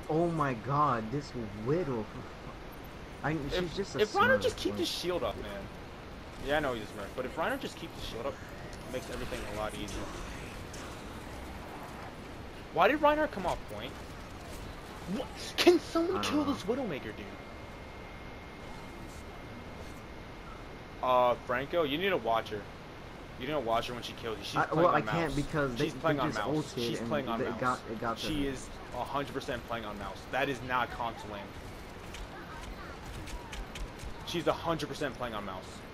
Oh my god, this Widow. She's just a If Reiner Smurf, just keeps like. his shield up, man. Yeah, I know he's a Smurf, but if Reiner just keeps his shield up, it makes everything a lot easier. Why did Reiner come off point? What? Can someone kill this Widowmaker, dude? Franco, you need to watch her. You need to watch her when she kills you. She's playing on mouse. Can't because she's playing on mouse. She's playing on mouse. It got she is 100% playing on mouse. That is not console aim. She's 100% playing on mouse.